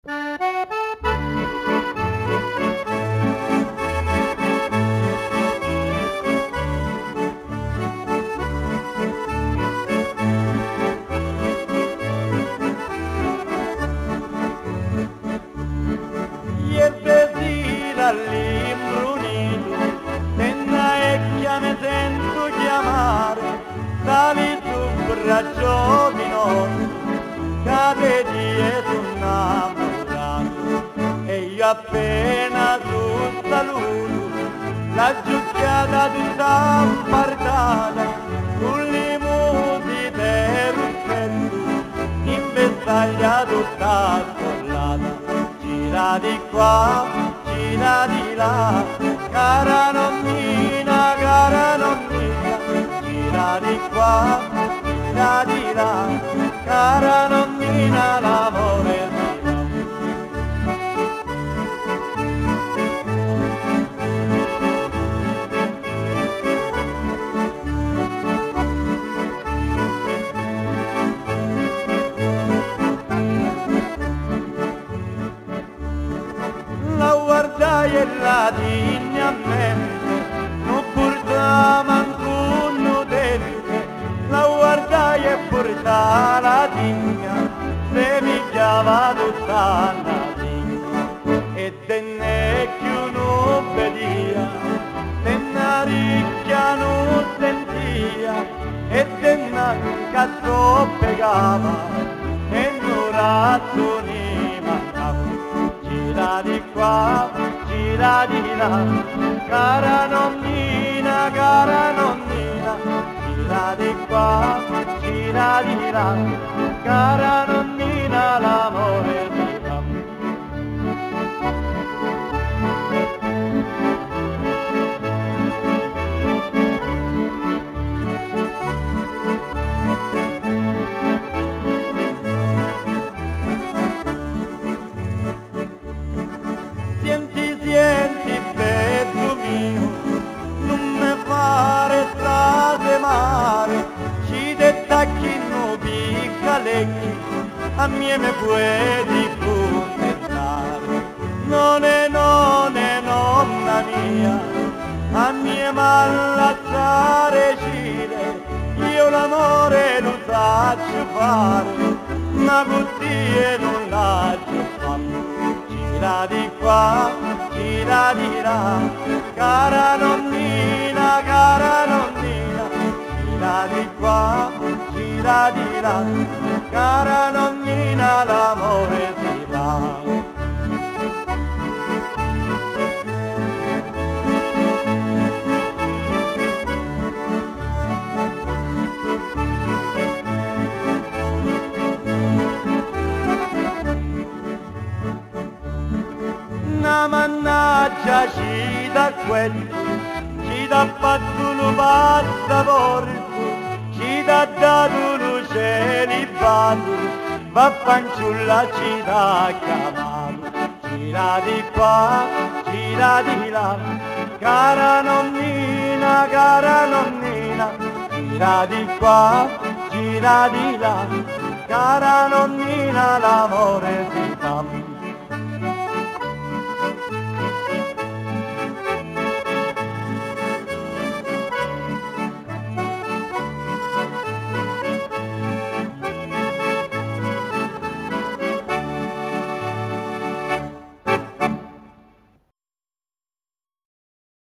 All'imbrunito, nella ecchia mi sento chiamare, sali su braccio di notte, cade dietro innamorato, e io appena su saluto, la giucchiata tutta appartata, con le musi del russetto, in vestaglia tutta scollata, gira di qua, gira di là, cara nonnina, gira di qua, gira di là, cara nonnina, l'amore mio. La guardai e la digna a mente, non porta manco un nudente, la guardai e porta la digna, se pigliava tutta la digna, e tenne più non vedia, tenne ricchia non sentia, e tenne un cazzo pegava, e non razzoni mancava. Gira di qua, gira di là, cara nonnina, gira di qua, gira di là, cara nonnina, l'amore mi fa. Senti, petto mio, non mi fare strade mare, ci detacchi no piccalecchi, a me mi puoi contentare. Non è nonna mia, a me m'allazzare cile, io l'amore lo faccio fare, ma così non lascio fare. Gira di qua, gira di là, cara nonnina, gira di qua, gira di là, cara nonnina, l'amore si va. Una mannaggia ci dà quello, ci dà fatto un passaporto, ci dà dato un celibato, va fanciulla ci dà chiamato. Gira di qua, gira di là, cara nonnina, gira di qua, gira di là, cara nonnina, l'amore si